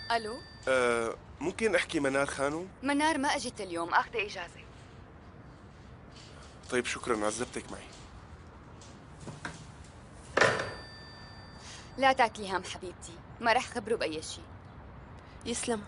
الو. ممكن احكي منار خانم؟ منار ما اجت اليوم، اخذه اجازه. طيب شكرا، عذبتك معي. لا تاكلي هم حبيبتي، ما رح خبره باي شيء. يسلم.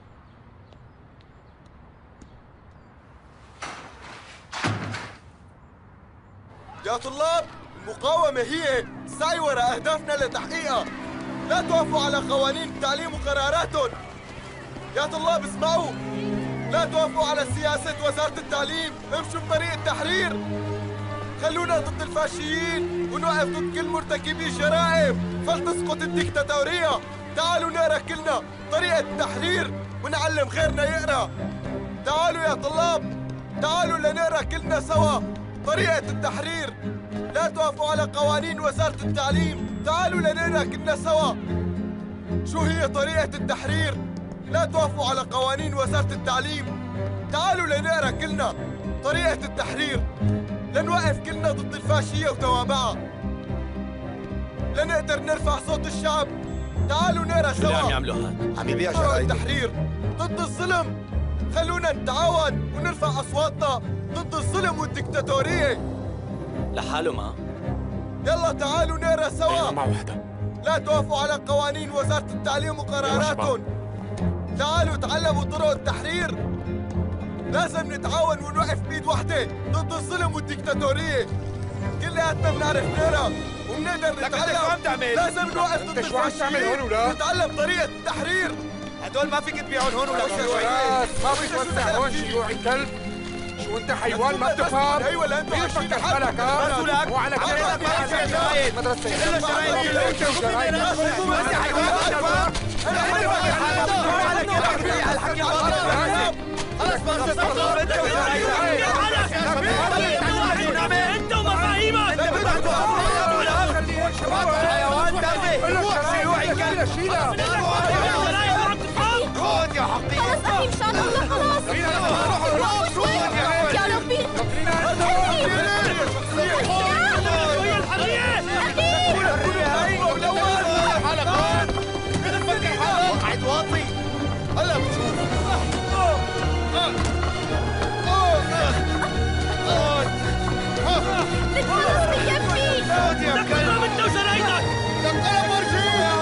يا طلاب، المقاومة هي السعي وراء أهدافنا لتحقيقها. لا توافقوا على قوانين التعليم وقراراتهم. يا طلاب اسمعوا، لا توافقوا على سياسة وزارة التعليم، امشوا بطريق التحرير. خلونا ضد الفاشيين ونوقف ضد كل مرتكبي الجرائم، فلتسقط الديكتاتورية. تعالوا نقرا كلنا طريقة التحرير ونعلم غيرنا يقرا. تعالوا يا طلاب، تعالوا لنقرا كلنا سوا طريقة التحرير. لا توافقوا على قوانين وزارة التعليم. تعالوا لنقرا كلنا سوا شو هي طريقة التحرير. لا توافقوا على قوانين وزارة التعليم. تعالوا لنقرا كلنا طريقة التحرير. لنوقف كلنا ضد الفاشية وتوابعها. لنقدر نرفع صوت الشعب. تعالوا نقرا سوا. شو اللي عم يعملوا هاد؟ عم يبيع شرايط التحرير ضد الظلم. خلونا نتعاون ونرفع أصواتنا ضد الظلم والديكتاتورية لحاله ما؟ يلا تعالوا نقرا سوا. مع وحدة. لا توافقوا على قوانين وزارة التعليم وقراراتهم. تعالوا تعلموا طرق التحرير. لازم نتعاون ونوقف بيد وحدة ضد الظلم والديكتاتورية. كلياتنا بنعرف نقرا وبنقدر نتعلم. لازم نوقف ضد الفاشيين ونتعلم طريقة التحرير. هدول ما فيك تبيعهم هون ولا شيوعي. ما فيك توسع هون شيوعي كلب. شو انت حيوان ما بتفهم؟ ايوه لانه مين فكر حالك ها؟ هو على كيفك مدرسة انت وجرايد. انت حيوان. خلص ما انت وجرايد. انت ومفاهيمك. حيوان تافه شيوعي كلب. خذ يا حقيقي. خلاص أخي مشان الله خلاص. يا ربي. هلا بتشوف. خلاص يا ابني. خذ يا كلب. انت وجرايدك. لك انا مرجي.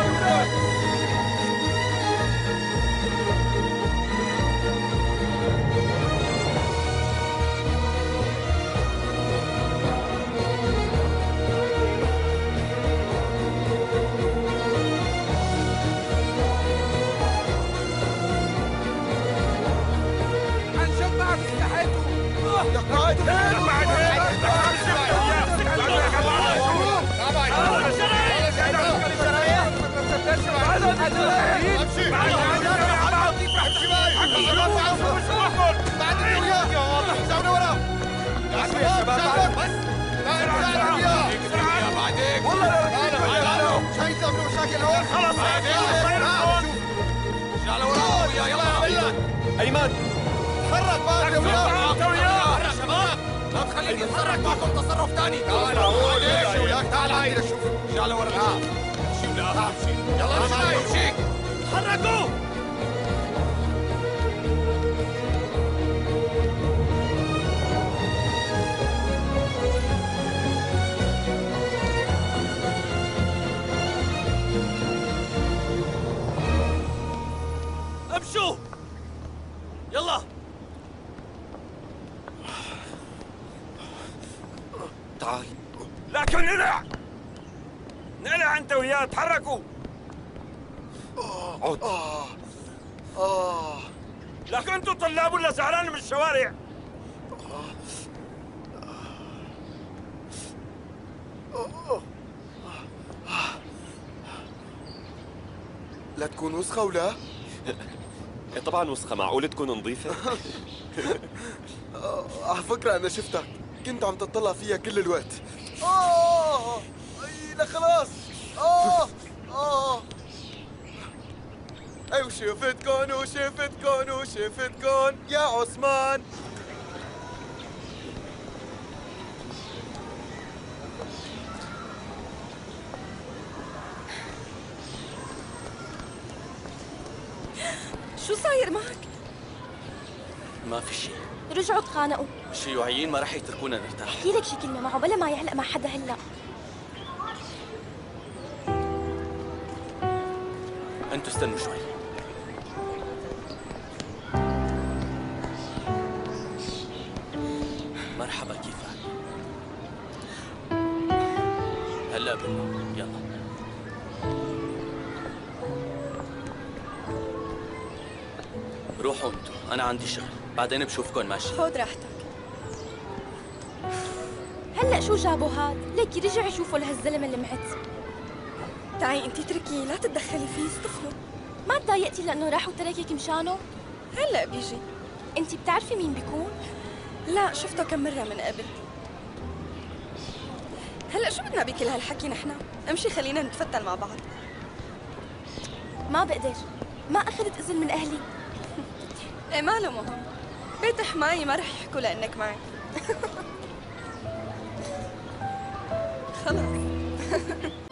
عن جد ما استحيتوا. لك قاعد. ايمن تحرك بقى يا وياه. يا شباب لا تخليني اتحرك معكم تصرف ثاني. تعال عندي شوف. شعله ورا شيل لا يلا امشي. تحركوا. امشوا يلا. تعال. لكن نلع انت وياه. تحركوا. عود. لكن انتوا طلاب ولا زعلان من الشوارع؟ لا تكون وسخة ولا؟ طبعا وسخة، معقول تكون نظيفة؟ على فكرة أنا شفتك، كنت عم تطلع فيها كل الوقت. لا خلاص. وشفتكن يا عثمان. شو صاير معك؟ ما في شيء. رجعوا تخانقوا. الشيوعيين ما رح يتركونا نرتاح. احكي لك شي كلمة معه بلا ما يعلق مع حدا هلا. انتوا استنوا شوي. مرحبا، كيفك؟ هلا بالله، يلا. روحوا انتوا، انا عندي شغل، بعدين بشوفكم ماشي. خذ راحتك. هلا شو جابوا هاد؟ ليكي رجع يشوفوا لهالزلمة اللي معت. تعي انتي اتركيه، لا تتدخلي فيه، استغفر. ما تضايقتي لأنه راح وتركك مشانه؟ هلا بيجي. انتي بتعرفي مين بيكون؟ لا، شفته كم مرة من قبل. هلا شو بدنا بكل هالحكي نحن؟ امشي خلينا نتفتل مع بعض. ما بقدر، ما أخذت إذن من أهلي. ايه ما له مهم، بيت حماية ما رح يحكوا لأنك معي. خلص.